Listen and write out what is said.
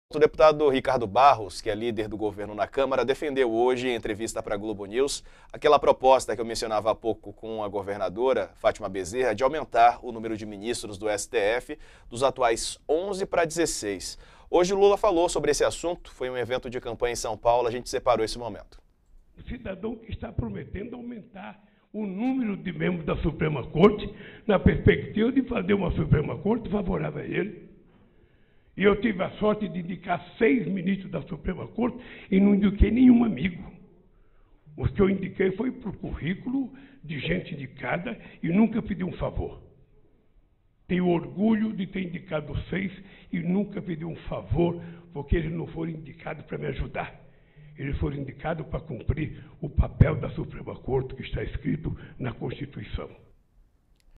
O deputado Ricardo Barros, que é líder do governo na Câmara, defendeu hoje, em entrevista para a Globo News, aquela proposta que eu mencionava há pouco com a governadora, Fátima Bezerra, de aumentar o número de ministros do STF dos atuais 11 para 16. Hoje o Lula falou sobre esse assunto, foi um evento de campanha em São Paulo, a gente separou esse momento. O cidadão que está prometendo aumentar o número de membros da Suprema Corte, na perspectiva de fazer uma Suprema Corte favorável a ele. E eu tive a sorte de indicar 6 ministros da Suprema Corte e não indiquei nenhum amigo. Os que eu indiquei foi por currículo de gente indicada e nunca pedi um favor. Tenho orgulho de ter indicado 6 e nunca pedi um favor, porque eles não foram indicados para me ajudar. Eles foram indicados para cumprir o papel da Suprema Corte que está escrito na Constituição.